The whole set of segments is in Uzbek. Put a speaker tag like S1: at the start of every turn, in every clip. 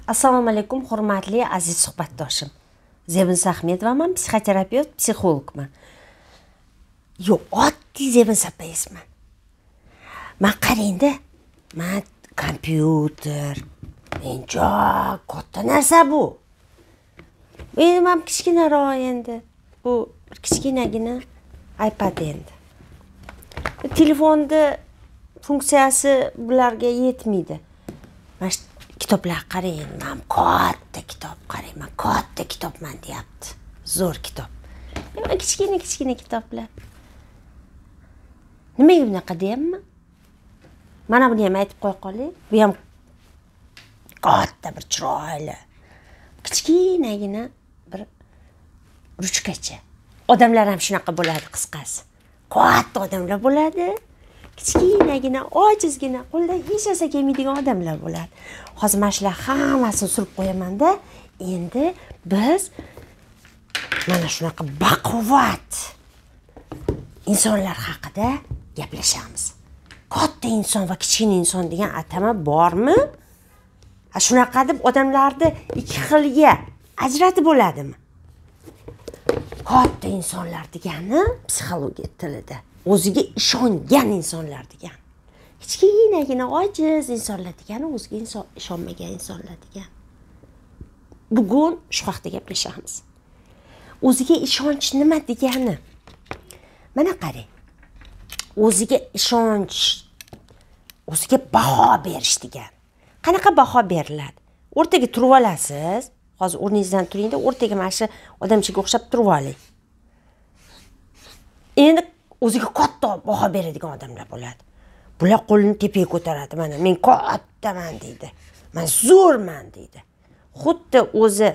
S1: Assalomu alaykum, hurmatli aziz suhbatdoshim. Zebin Ahmedova, men psixoterapeut, psixologman. Yo'q, oddiy Zebin emasman. Men qarangda, men kompyuter, menga katta narsa bu. Men ham kichkinaroq endi. Bu kichkinagina iPad endi. Telefonda funksiyasi bularga yetmaydi. Mana kitoblar qarang, men katta kitob qarayman, katta kitobman deyapti. Zo'r kitob. Men kichkina kitoblar. Nimaga bunaqa deyapman? Mana buni ham aytib qo'ya qoling. Bu ham katta bir chiroyli, kichkinagina bir ruchkacha. Odamlar ham shunaqa bo'ladi qisqasi. Katta odamlar bo'ladi. Kichkinagina, ojizgina, qo'ldan hech narsa kelmaydigan odamlar bo'ladi. Hozir mana shular hammasini surib qo'yaman-da, endi biz mana shunaqa baquvvat insonlar haqida gaplashamiz. Katta inson va kichkina inson degan atama bormi? Shunaqa deb odamlarni ikki xilga ajratib bo'ladimi? Katta insonlar degani psixologiya tilida o'ziga ishongan insonlar degani. Kichkinagina ojiz insonlar degani o'ziga ishonmagan insonlar degani. Bugun shu haqida gaplashamiz. O'ziga ishonch nima degani? Mana qarang. O'ziga ishonch, o'ziga baho berish degani. Qanaqa baho beriladi? O'rtaga turib olasiz. Hozir o'rningizdan turingda, o'rtaga mana shu odamchaga o'xshab turib oling. Endi o'ziga katta baho beradigan odamlar bo'ladi. Bular qo'lini tepaga ko'taradi. Mana men kattaman deydi. Men zo'rman deydi. Xuddi o'zi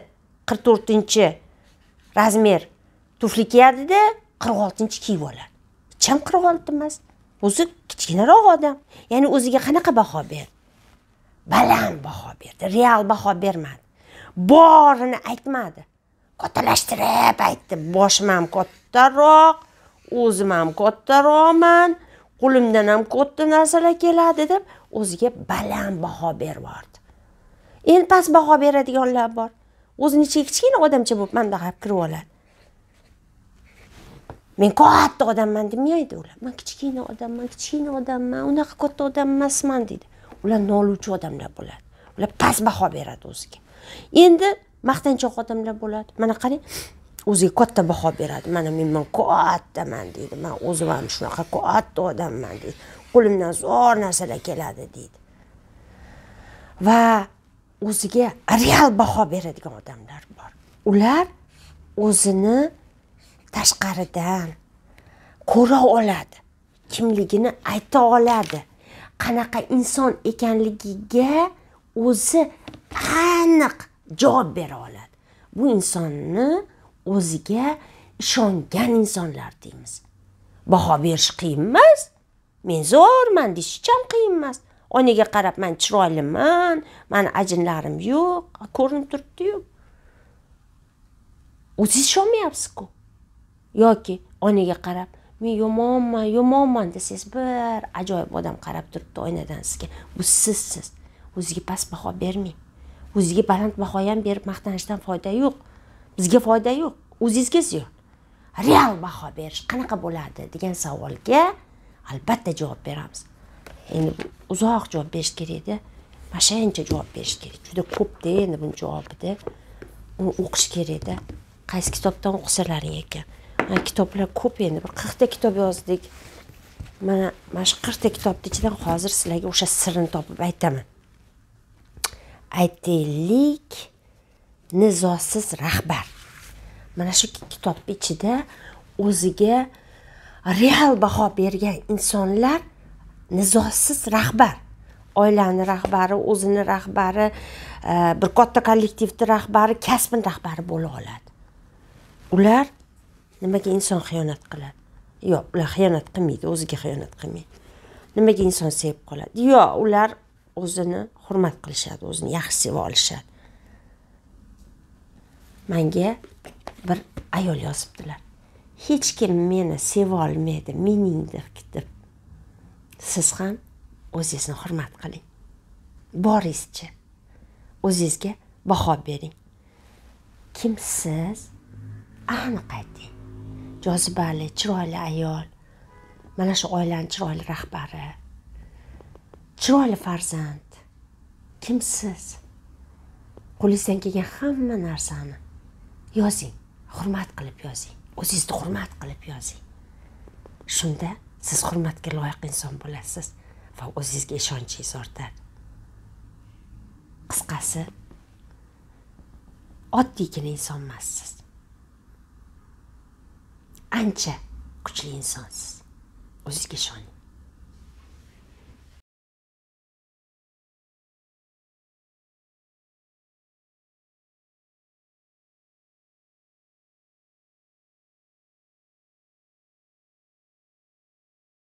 S1: 44-razmer tufli kiyadi-da, 46-chi kiyib oladi. Cham 46 emas. O'zi kichkinaroq odam. Ya'ni o'ziga qanaqa baho berdi? Baland baho berdi, real baho bermadi. Borini aytmadi. Kattalashtirib aytdi. Boshim ham kattaroq, o'zim ham kattaroqman, qo'limdan ham katta narsalar keladi deb o'ziga baland baho berib. Endi past baho beradiganlar bor. O'zini ichiga kichkina odamcha bo'lib manda qarab kirib oladi. Men katta odamman demaydi ular. Men kichkina odamman, unaqa katta odam emasman deydi. Ular noluvchi odamlar bo'ladi. Ular past baho beradi o'ziga. Endi maqtanchoq odamlar bo'ladi. Mana qarang, o'ziga katta baho beradi. Mana men kattaman deydi. Men o'zim ham shunaqa katta odamman deydi. Qo'limdan zo'r narsalar keladi deydi. Va o'ziga real baho beradigan odamlar bor. Ular o'zini tashqaridan ko'ra oladi. Kimligini ayta oladi. Qanaqa inson ekanligiga o'zi aniq javob bera oladi. Bu insonni o'ziga ishongan insonlar deymiz. Baho berish qiyin emas. Men zo'rman deyish ham qiyin emas. Oynaga qarab men chiroyliman, meni ajinlarim yo'q, ko'rinib turibdi-yu. O'zingiz ishonmayapsiz-ku. Yoki oynaga qarab men yomonman desangiz bir ajoyib odam qarab turibdi oynadan sizga. Bu sizsiz. O'ziga past baho bermang. O'ziga baland baho ham berib maqtanishdan foyda yo'q. Bizga foyda yo'q. O'zingizga ziyon. Real baho berish qanaqa bo'ladi degan savolga albatta javob beramiz. Endi uzoq javob berish kerak-da. Mashayincha javob berish kerak. Juda ko'p-da endi buning javobida. Uni o'qish kerak-da. Qaysi kitobdan o'qisalaring ekan. Mana kitoblar ko'p endi. Bir 40 ta kitob yozdik. Mana shu 40 ta kitobning ichidan hozir sizlarga o'sha sirni topib aytaman. Aytaylik, nizosiz rahbar. Mana shu kitobning ichida o'ziga real baho bergan insonlar nizosiz rahbar. Oilani rahbari, o'zini rahbari, bir katta kollektivning rahbari, kasbning rahbari bo'la oladi. Ular nimaga inson xiyonat qiladi? Yo'q, ular xiyonat qilmaydi, o'ziga xiyonat qilmaydi. Nimaga inson sevib qoladi? Yo'q, ular o'zini hurmat qilishadi, o'zini yaxshi seva olishadi. Menga bir ayol yozibdilar. Hech kim meni seva olmaydi, meningdir deb. Siz ham o'zingizni hurmat qiling. Boringizcha. o'zingizga baho bering. Kim siz? Aniq ayting. Jozibali, chiroyli ayol. Mana shu oilaning chiroyli rahbari. Chiroyli farzand. Kim siz? Qo'lingizdan kelgan hamma narsani yozing, hurmat qilib yozing. O'zingizni hurmat qilib yozing. Shunda siz hurmatga loyiq inson bo'lasiz va o'zingizga ishonchingiz ortadi. Qisqasi, oddiygina inson emassiz. Ancha kuchli insonsiz. O'zingizga ishoning.